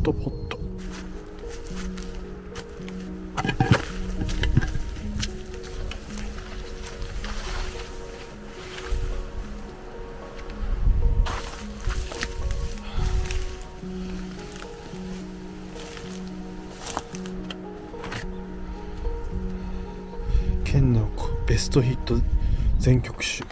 ットポット。県のベストヒット全曲集。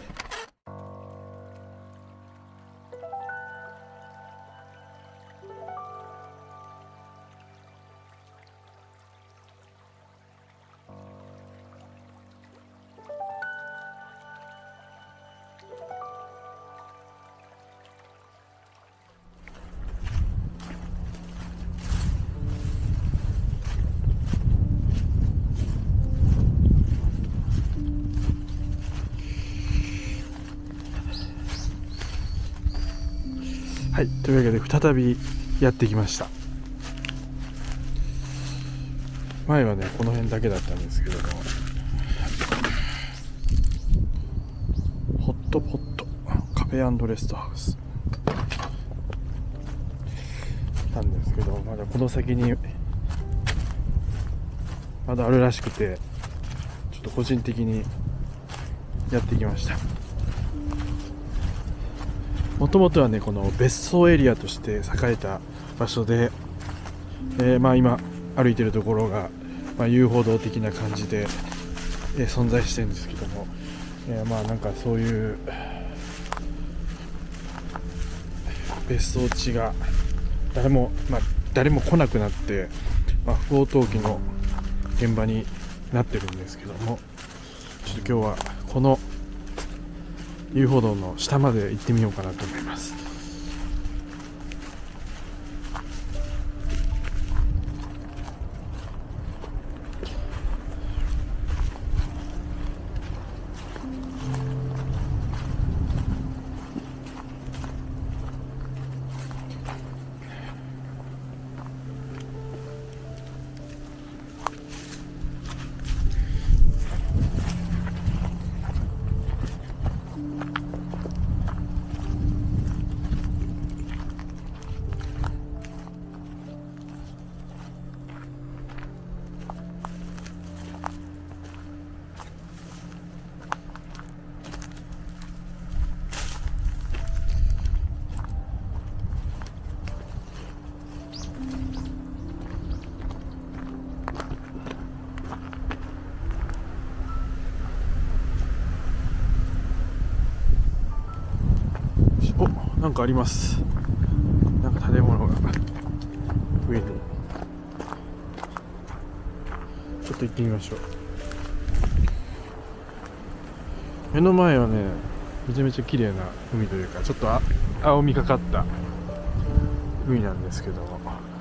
はい、というわけで再びやってきました。前はねこの辺だけだったんですけども、ホットポットカフェ&レストハウスなんですけど、まだこの先にまだあるらしくて、ちょっと個人的にやってきました。もともとはねこの別荘エリアとして栄えた場所で、今歩いてるところが、遊歩道的な感じで、存在してるんですけども、なんかそういう別荘地が誰も来なくなって、不法投棄の現場になってるんですけども、ちょっと今日はこの遊歩道の下まで行ってみようかなと思います。なんかあります。なんか建物が上に。ちょっと行ってみましょう。目の前はねめちゃめちゃ綺麗な海というか、ちょっと青みがかった海なんですけども、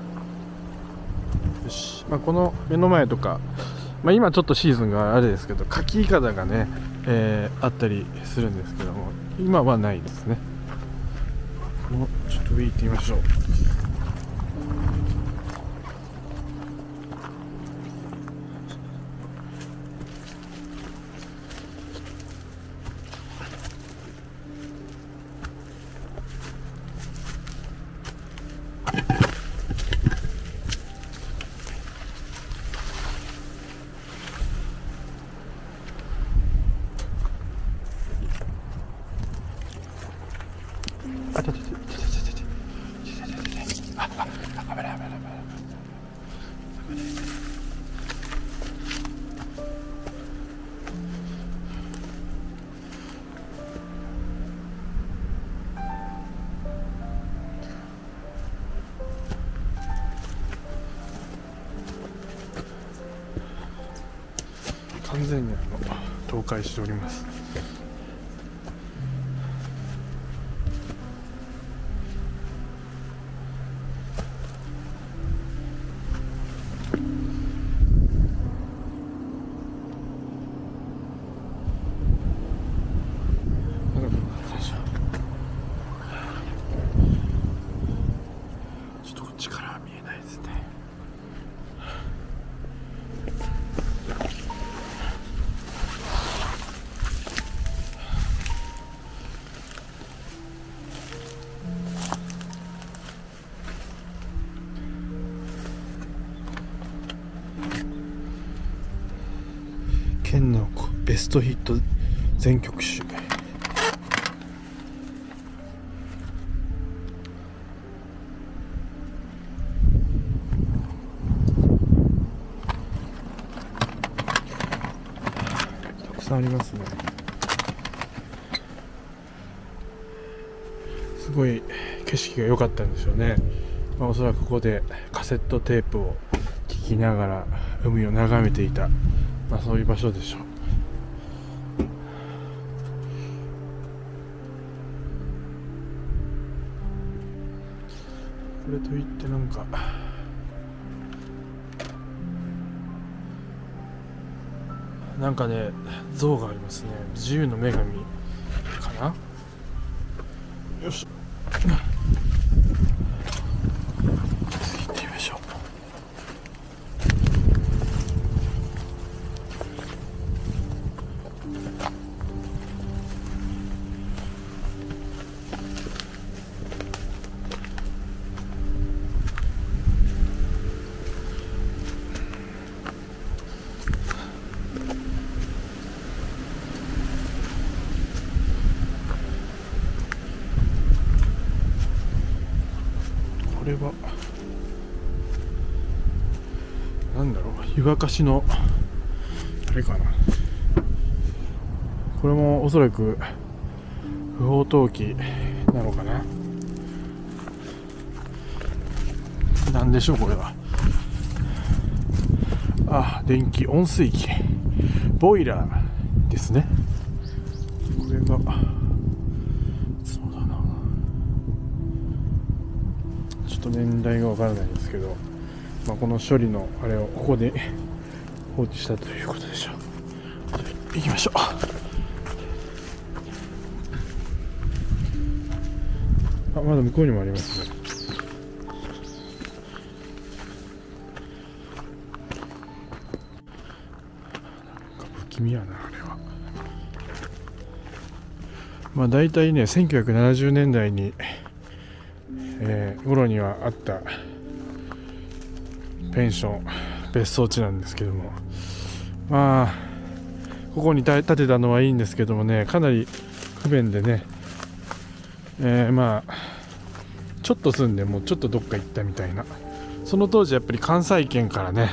よし、この目の前とか、今ちょっとシーズンがあれですけど、カキイカダがね、あったりするんですけども、今はないですね。ちょっと上行ってみましょう。完全に倒壊しております。ちょっとこっちからは見えないですね。 天の子ベストヒット全曲集。たくさんありますね。すごい景色が良かったんでしょうね。おそらくここでカセットテープを聴きながら海を眺めていた、そういう場所でしょう。これといってなんかね、像がありますね。自由の女神かな。よし、行ってみましょう。これはなんだろう、湯沸かしのあれかな。これもおそらく不法投棄なのかな。なんでしょうこれは。電気温水器ボイラーですね。これがそうだな、ちょっと年代がわからないんですけど、この処理のあれをここで放置したということでしょう。行きましょう。まだ向こうにもありますね。不気味やなあれは。だいたいね1970年代に、頃にはあったペンション別荘地なんですけども、ここに建てたのはいいんですけどもね、かなり不便でね、ちょっと住んでもうちょっとどっか行ったみたいな。その当時やっぱり関西圏からね、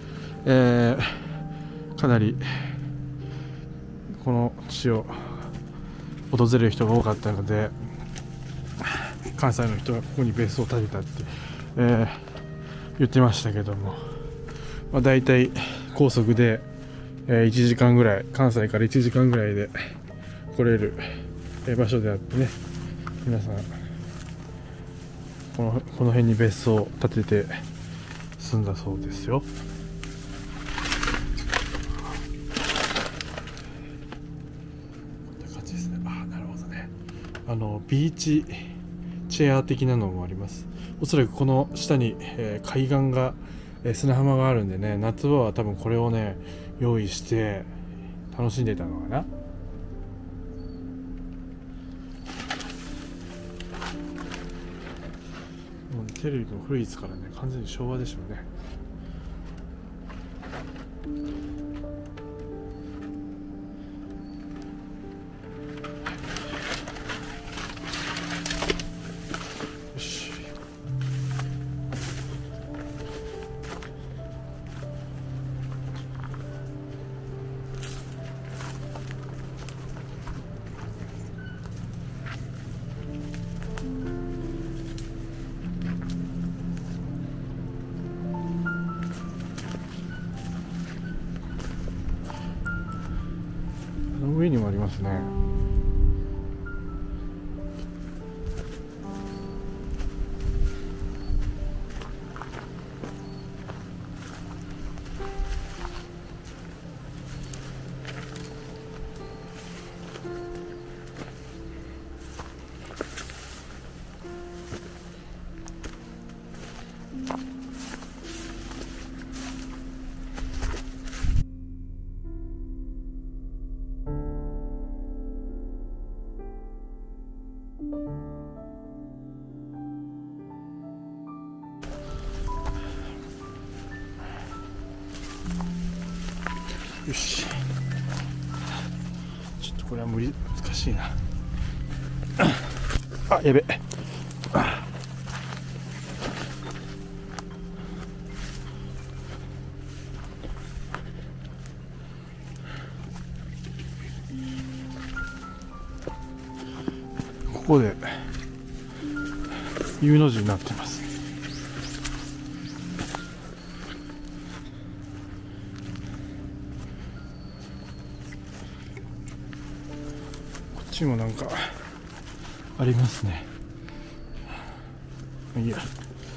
かなりこの地を訪れる人が多かったので、関西の人がここに別荘を建てたって、言ってましたけども、だいたい高速で、1時間ぐらい、関西から1時間ぐらいで来れる、場所であってね、皆さんこの辺に別荘を建てて住んだそうですよ。こんな感じですね。なるほどね。ビーチチェア的なのもあります。おそらくこの下に、海岸が、砂浜があるんでね、夏場は多分これをね用意して楽しんでたのかな。テレビも古いですからね、完全に昭和でしょうね。よし、上にもありますね。よし。 これは難しいな。あ、やべ。ここで U の字になってます。こっちもなんかありますね。いいや。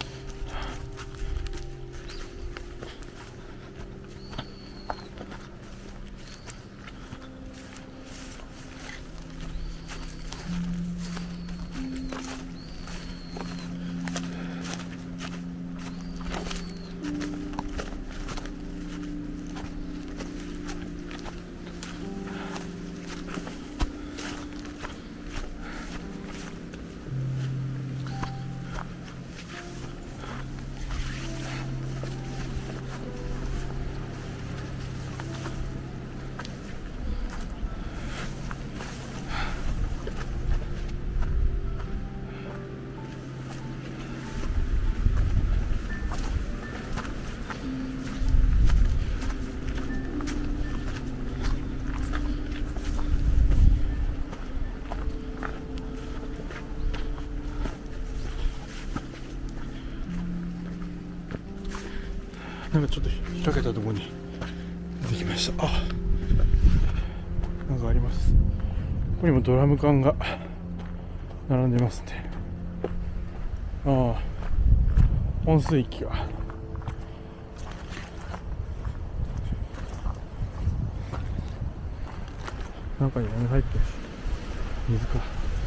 なんかちょっと開けたところに出てきました。あ、なんかあります。ここにもドラム缶が並んでますね。ああ、温水器が。中に何入ってるし、水か。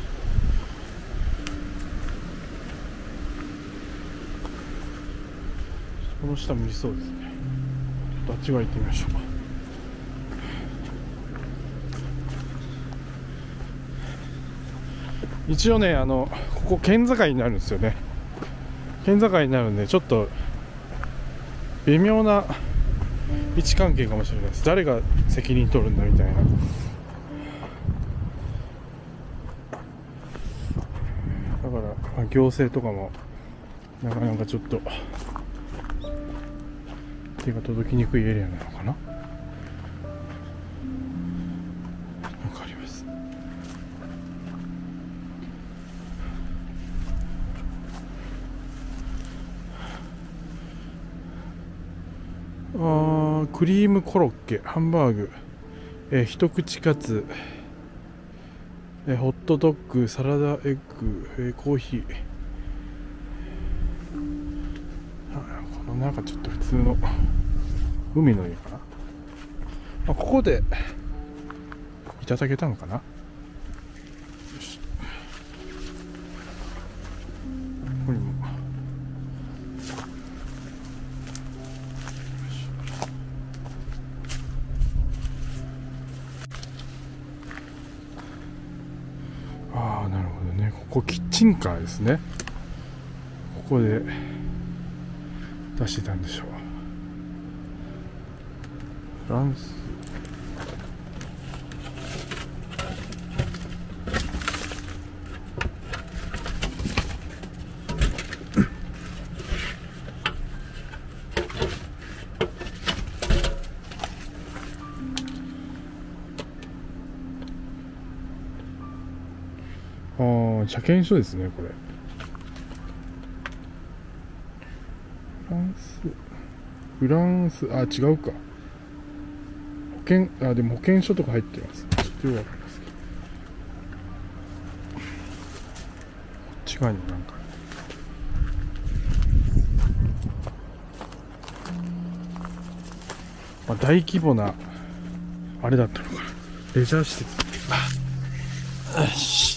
この下無理そうですね。ちょっとあっち側行ってみましょうか。一応ね、ここ県境になるんですよね。県境になるんで、ちょっと微妙な位置関係かもしれないです。誰が責任取るんだみたいな。だから、行政とかもなかなかちょっと手が届きにくいエリアなのかな。わかります。クリームコロッケ、ハンバーグ、一口カツ、ホットドッグ、サラダエッグ、コーヒー。この中ちょっと普通の海の家かな。ここでいただけたのかな。よし、ここにも。ああ、なるほどね。ここキッチンカーですね。ここで出してたんでしょう。フランス。車検証ですね、これ。フランス、あ、違うか。でも保険証とか入ってます。ちょっとよくわかりますけど。こっち側にもなんか。大規模な、あれだったのかな。レジャー施設。よし。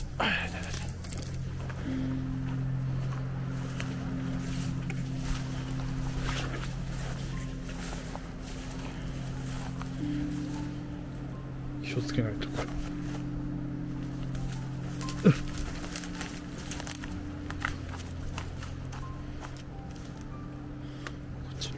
気をつけないと。こっち。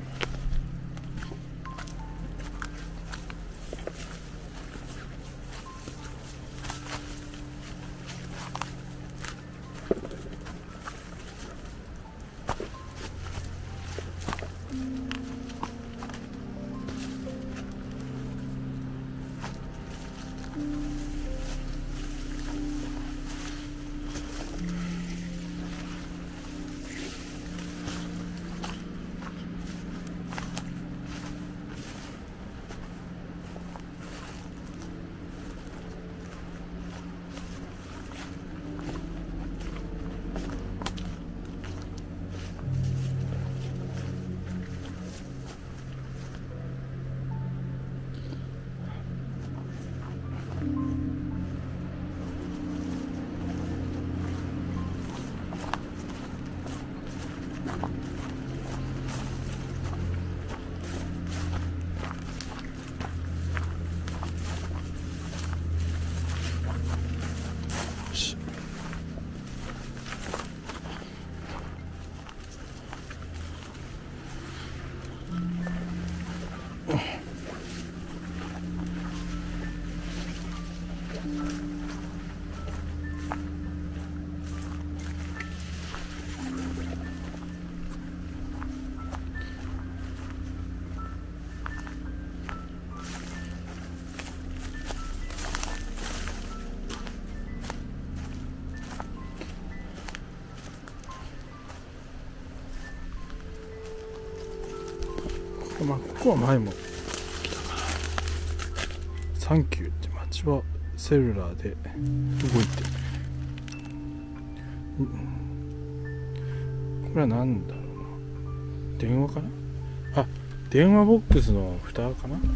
まあここは前も来たかな。サンキューって街はセルラーで動いてる。これは何だろうな。電話かな。あ、電話ボックスの蓋かな。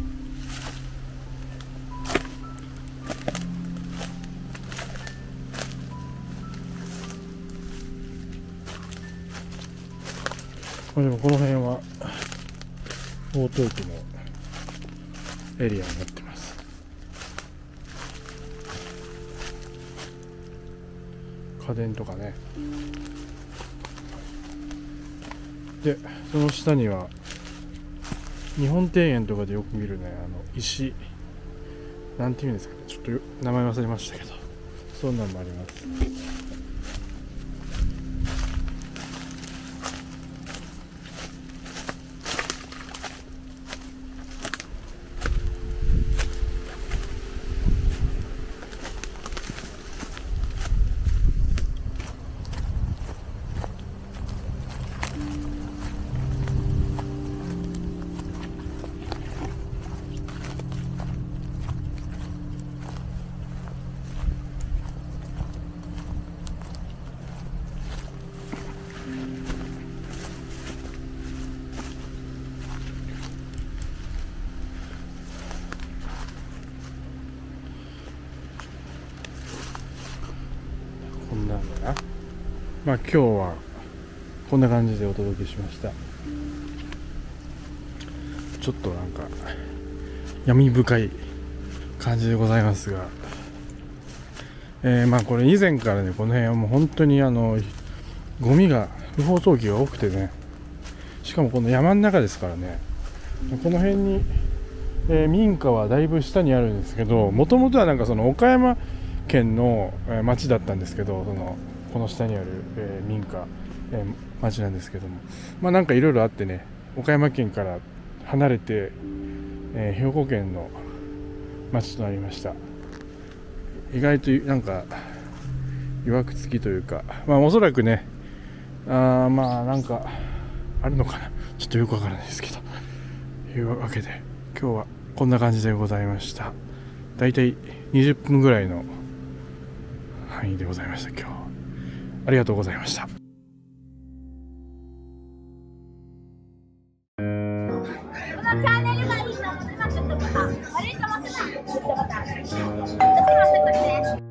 でもこの辺は大東区のエリアになってます。家電とかね。でその下には日本庭園とかでよく見るね、石なんていうんですかね、ちょっと名前忘れましたけど、そんなんもあります。こんなんだな。まあ今日はこんな感じでお届けしました。ちょっとなんか闇深い感じでございますが、まあこれ以前からね、この辺はもう本当にゴミが不法投棄が多くてね、しかもこの山の中ですからね、この辺に、民家はだいぶ下にあるんですけど、もともとはなんかその岡山県の町だったんですけど、この下にある、民家、町なんですけども、まあなんかいろいろあってね、岡山県から離れて、兵庫県の町となりました。意外となんかいわくつきというか、まあおそらくね、まあなんかあるのかな、ちょっとよくわからないですけど、いうわけで今日はこんな感じでございました。だいたい20分ぐらいの範囲でございました。今日ありがとうございました。 このチャンネルがいいと思ってますってボタン、悪いと思ってますってボタン、どっちも押してくれね。